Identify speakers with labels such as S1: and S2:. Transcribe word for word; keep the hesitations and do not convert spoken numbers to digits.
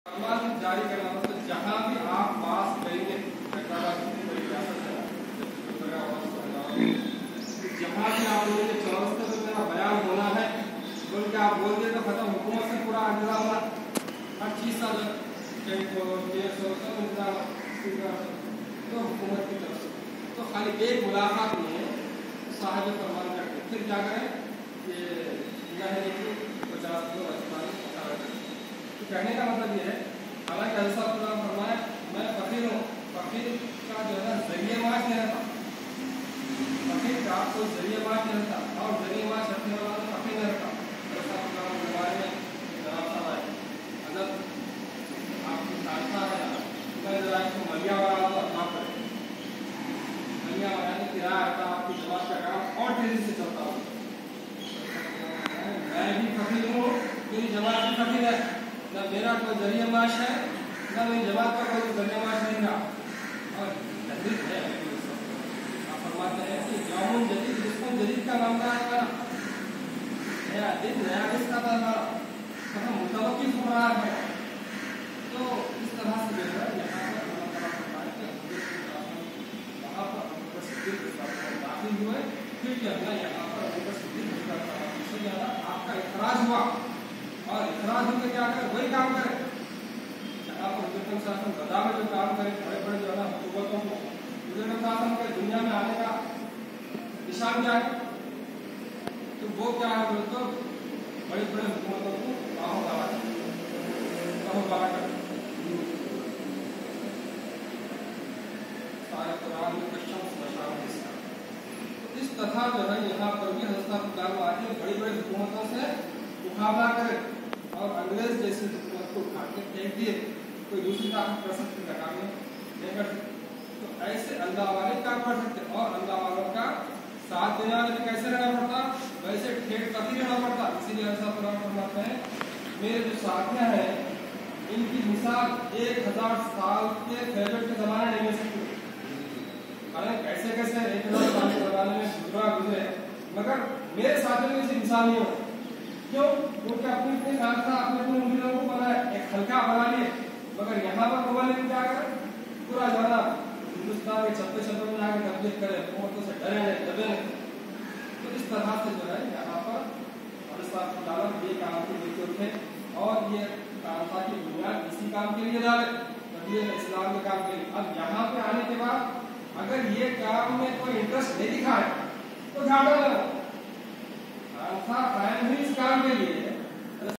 S1: जारी करना मतलब जहाँ भी आप पास करेंगे जहाँ भी आप लोगों के चौरस्ते में मेरा बयान होना है बोल के आप बोल दे तो खत्म हुकूमत से पूरा इंतजाम होना हर चीज़ का तो हुकूमत की तरफ से तो खाली एक मुलाकात में साहब फरमान करके फिर क्या करें ये पचास दो तो कहने का मतलब ये है हालांकि ऐसा फरमाया मैं फकीर हूँ फकीर का जो है जरिए माश नहीं रहता फकीर का कोई जरिए माश नहीं रहता और जरिए माश रखने वाला तो फकीर नहीं रहता ऐसा मोबाइल में जनाब साहब आए अगर आपकी खालसा है मैं जरा इसको मलिया वाला तो माफ करें मलिया वाला ने किराया आता आपकी जमात का काम और तेजी से चलता हो मैं भी फकीर हूँ मेरी जमात भी फकीर है न मेरा कोई जरिया माश है न मेरी जमात का कोई जरिया माश नहीं रहा और जदीद है आप फरमाते हैं कि यौमुन जदीद जिसको जदीद का नाम का है नया दिन नया किसका था मतलब मुतवक्किल हो रहा है तो इस तरह से जो है यहाँ पर अल्लाह ताला फरमाए कि वहाँ पर अबूबकर सिद्दीक़ दाखिल हुए फिर जो है यहाँ पर अबूबकर सिद्दीक़ से ज़्यादा आपका इखराज हुआ और इखराज होकर क्या करे वही काम करे जहाँ पर हुजूर शासन गदा में जो काम करे बड़े बड़े जो है ना हुकूमतों को हुजूर शासन के दुनिया में आने का निशान क्या है तो वो क्या है बोले तो बड़े बड़े हुकूमतों को बाहों बाला बाहों बाला कर सारे कुरान में कश्यप मशाम इसका तो इस तरह जो है यहाँ पर भी हज़रत खुदा आके बड़ी बड़ी हुकूमतों से मुकाबला करे और अंग्रेज जैसी हुकूमत को उठा के फेंक दिए कोई दूसरी ताकत कर सकती लगा में नहीं कर सकते तो ऐसे अल्लाह वाले काम कर सकते और अल्लाह वालों का साथ देने वाले भी कैसे रहना पड़ता वैसे ठेठ कभी रहना पड़ता इसीलिए ऐसा फरमाते हैं मेरे जो साथियाँ हैं इनकी मिसाल एक हजार साल के फेवरेट के जमाने नहीं मिल सकती हालांकि कैसे कैसे एक हजार साल के जमाने में गुजरा गुजरे मगर मेरे साथियों में ऐसी मिसाल नहीं हो क्यों क्योंकि अपनी अपनी खालसा अपने अपने उम्मीदों को बनाए एक हल्का बना लिए मगर यहाँ पर मोबाइल में क्या करे पूरा जाना हिंदुस्तान के छप्पे छप्पे में जाकर तबलीग करे हुकूमतों से डरे नहीं दबे नहीं तो इस तरह से जो है यहाँ पर ये काम के लिए उठे और ये खालसा की बुनियाद इसी काम के लिए डाले तबलीग इस्लाम के काम के लिए अब यहाँ पे आने के बाद अगर ये काम में कोई इंटरेस्ट नहीं दिखाए तो घाटा लगा खालसा कायम ही इस काम के लिए